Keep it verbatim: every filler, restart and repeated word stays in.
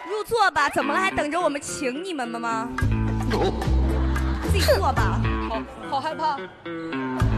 入座吧，怎么了？还等着我们请你们们吗？自己坐吧。 好好害怕。